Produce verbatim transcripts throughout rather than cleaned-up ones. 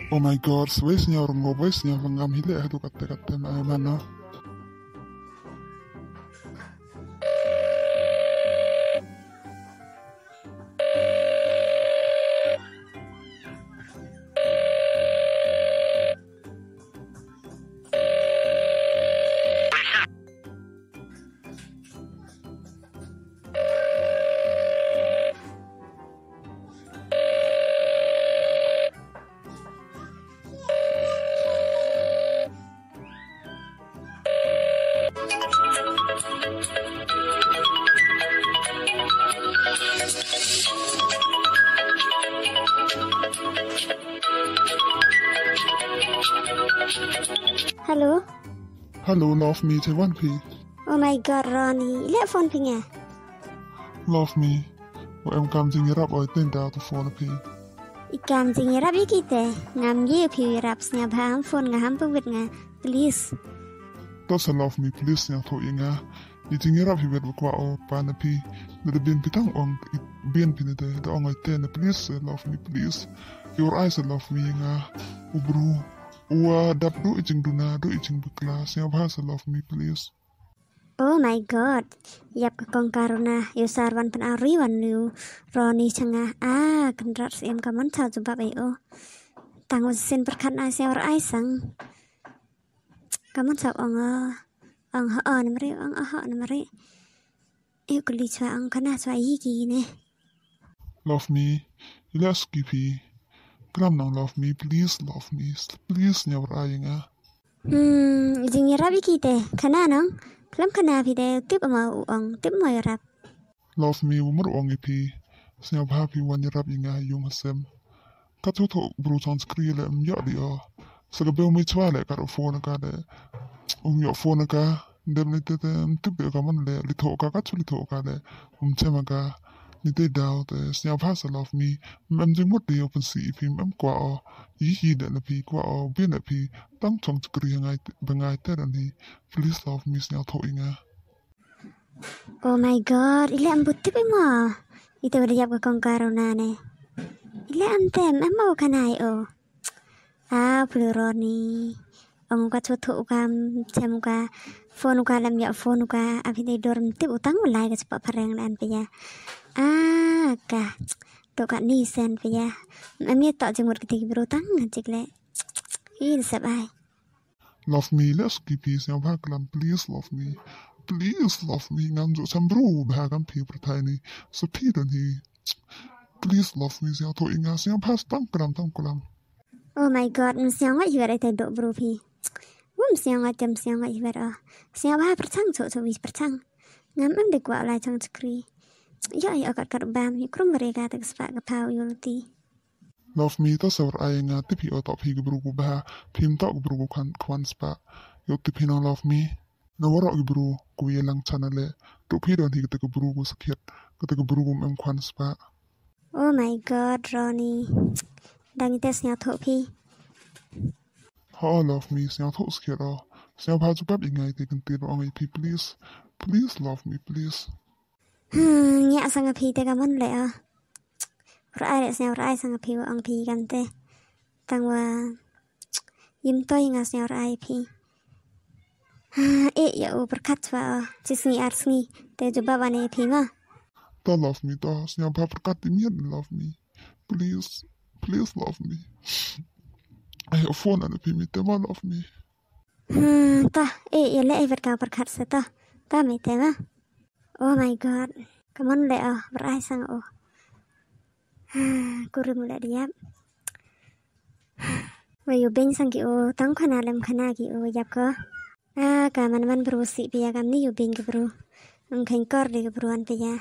Oh my god, sebaiknya orang ngobaisnya lengam hilang itu kata-kata mana? Hello. Hello, love me, Taiwan P. Oh my god, Ronnie. Let phone ping à? Love me. Và em cam chinh rap ở tên đào từ phone P. I cam chinh rap ý kìte. Ngam ye pi rap snap ham phone ngam ham pung nga. Please. That's a love me, please nha thôi nga. I chinh rap hi vet qua o pan P. Nada bin pitang ong bin pinade. Da ong ay ten please love me, please. Your eyes love me nga. Ubru. Ua dap do iching duna do iching beklas yang bahasa love me please. Oh my god. Yap ka kong karuna yu sarwan pan ari wan yu Ronnie changa ah kendrat em ka man cha jubab ai o. Tang sin perkhat ai seor ai sang. Ka man cha ong ong ha on mari ong ha on mari. Eu kli chwa ong kana chwa yi ki ne. Love me. Let's keep it. Gram nang love me, please love me, please nyawar ay nga. Hmm, jing rap ikite, kana nang, klam kana pide tip ama uang, tip mo rap. Love me, umur uang ipi, sinyap happy wan rap nga yung hasem. Katuto bro chance kriye le mya di a. Saga beo mi chwale karo phone ka de. Um yo phone ka, dem ni tete tip ka man le litho ka ka chulitho ka de. Um chema ka. Ni te dao te sinyap hasa love me mem jing mut di open si pi mem kwa o yi hi de na pi kwa o bin na pi tang chong chkri ngai bangai te ran hi please love me sinyap tho inga. Oh my god, ile am butti pe mo. Ite wada yap ka kong karuna ne. Ile am tem am mau kanai o. Ah, pluroni. Ong ka chotho kam chem ka phone ka lam ya phone ka apide dorm tip utang ulai ka cepat pareng dan pe ya. Ah, ka. Tok kat ni sen pe ya. Ami tok jemur ketik bro tang ngajik le. Ih, sabai. Love me, let's keep it sinyap haklam please love me. Please love me ngam jo sam bro bahagam pi pertai ni. So pi dan hi. Please love me sinyap tho inga sinyap has tang kram tang kulam. Oh my god, msiang ngai hiwar ai dok bro pi. Wum siang ngai jam siang ngai hiwar ah. Siang ba perchang cho cho wis perchang. Ngam am de kwa lai chang skri. Ya ai akat kat bam hi krum mereka tak spak ka pau yulti. Love me ta sawar ay nga tipi o top hi gubru gu baha pim tok gubru gu kan kwan spa. Yo tipi nang love me. Na wara gubru gu yelang chanale. Tok pi don hi kata gubru gu sakit. Kata gubru gu mem kwan spa. Oh my god, Ronnie. Dang tes nya tho pi. Ha love me sinyap tho sakit o. Sinyap ha jubab ingay te gantir o ngay pi please. Please love me please. Hmm, nya sang pi te ka mon le ah. Rai le snya rai sang pi ang pi kan te. Tang wa yim toy nga snya rai pi. Ha e ya u perkat wa chisni arsni te jubab ane pi ma. Ta love me ta sinyap ha perkat imian love me. Please, please love me. I have phone and pi mi te ma love me. Hmm, ta e ya le e ka perkat se ta. Ta mi te ma. Oh my god. Come on le ah, rai sang o. Kuru mula diap. Wayu beng sang ki o tang khana lem khana ki o yap ko. Ah, ka man man bro si pia kam ni yu beng ki bro. Ang khain kor de ki bro an pia.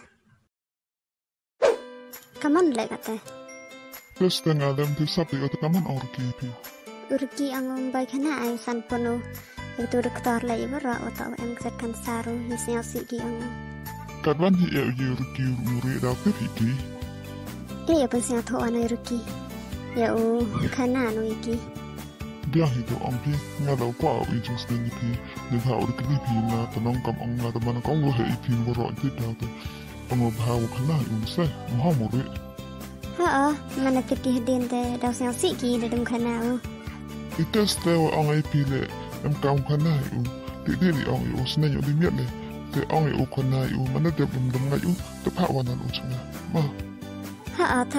Come on le kate. Terus tengah lem tu sapi o tekaman or ki pi. Urki ang ang bay khana ay san pono. Itu doktor le ibu ra o ta em set kan saru hisnya si ki ang. Kadwan hi e yu ki uri da pe pi ki. Eh, ya pensé atau anak Ruki. Ya u, kana anu iki. Dia hidup ampi, ngada kwa u jus dengan pi, dia tahu urut ni pi na tenang kam ang ngada mana kau ngah ipi ngorok itu dah tu, ang ngah bahawa kana u se, maha muri. Ha, mana ketih din te dah siang siki dalam kanau. Ita stewa ang ay pile am kaum kanay u. Di di ang yu senay yu limiat le. Te ang yu kanay u mana dep dum dum ngay u tepat wanan u chunga. Ma. Ha, ta.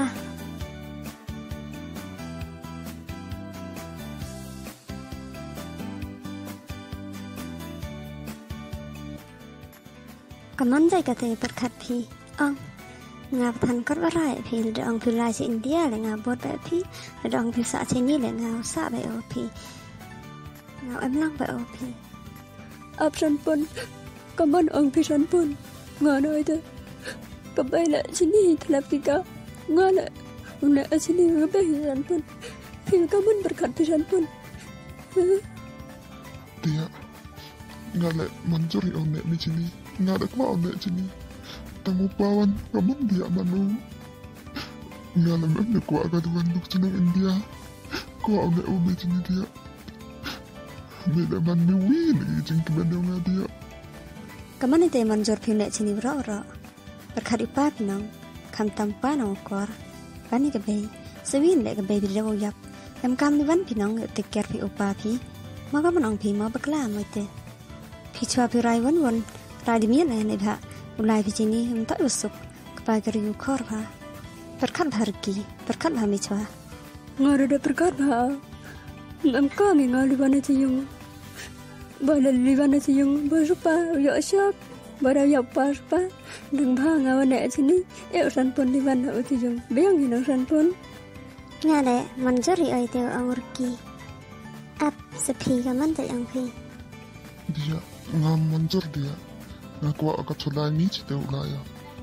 Kaman jai kata berkat pi. Ang ngap than kat barai pi le ang pi lai si India le ngap bot ba pi le ang pi sa che ni le ngap sa ba o pi ngap em lang ba o pi ap san pun kaman ang pi san pun nga noi de kabai la sini thlap tika nga la una sini kabai san pun pi kaman berkat pi san pun Dia ngale manjuri on ne mi chini ngada kwa on ne chini tamu pawan kaman dia manu ngala memne kwa ka tuan duk chino India kwa on ne o mi chini dia mi da man mi wi ni jing kemana nga dia kaman ite manjur pi ne chini bro ro berkat ipa pinang kam tampa no kor bani ke bei sewin le ke bei di dawo yap em kam ni ban pinang te ker pi upa pi ma ka manang pi ma bakla mo te pi chwa pi rai won won rai di mi ne ne bha ulai pi chini em ta usuk kpa kar yu khor bha berkat bharki berkat bha mi chwa nga da berkat bha em ka mi nga libana chiyung ba la libana chiyung ba rupa yo shop ba da yo pa pa đừng bha nga wane chini e san pun libana o chiyung beng hin san pun nga le manjuri oi te ang urki ap sepi kaman te ang pi dia nga manjur dia nga kwa ka chulai mi chi te ulaya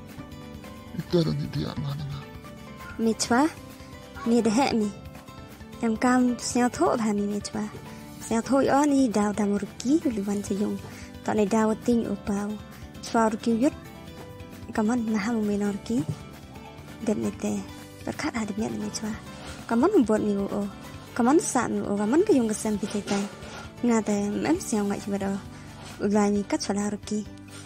itera ni dia nga nga mi chwa mi de he mi em kam sia tho bha mi mi chwa sia tho yo ni daw da murki lu wan che yung ta nei daw ting o pau chwa urki yut kaman na ha mi nor ki dem ni te berkat ha de mi chwa kaman bot ni o kaman sa mi o kaman ka yung ka sem pi te tai nga te em sia ngai chi ba do ulai ni ka chwa urki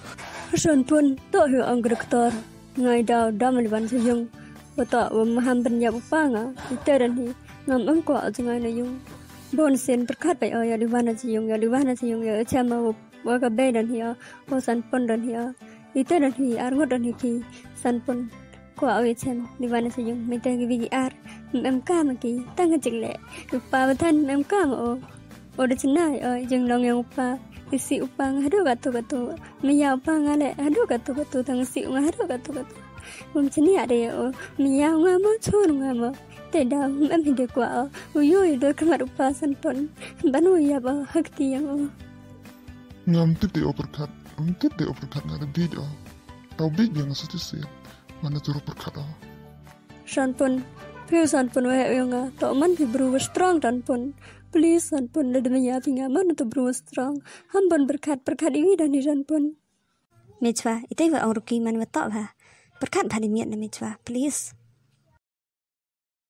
san pun to hu ang doktor ngai daw dam liban chiyung bata wa maham ban ya pa nga iteran hi ngam ang ko ajngai na yung bon sen berkat bai o ya liban chiyung ya liban chiyung ya chama wa ka be dan hi o san pun dan hi iteran hi ar ngot dan hi ki san pun ko awe chen liban chiyung mi ta gi bi ar em ka ma ki tang chik le pa ba than em ka ma o o de chnai o jeng long yang pa isi upang hadu gatu gatu miya upang ale hadu gatu gatu tang si nga hadu gatu gatu mum chini ade o miya nga mo chor nga mo te da em hinde kwa o yo i do kamar upa san pon banu ya ba hakti yang o ngam tite o berkat um tite o berkat nga de video tau big yang sa tise mana juru berkat o san pon piu san pon wa yang to man pi bru strong dan pon please san pun le demi ya tinga man to bro strong hamban berkat berkat ini dan san pun mi chwa ite wa ang urki man wa to bha berkat bha di mi na mi chwa please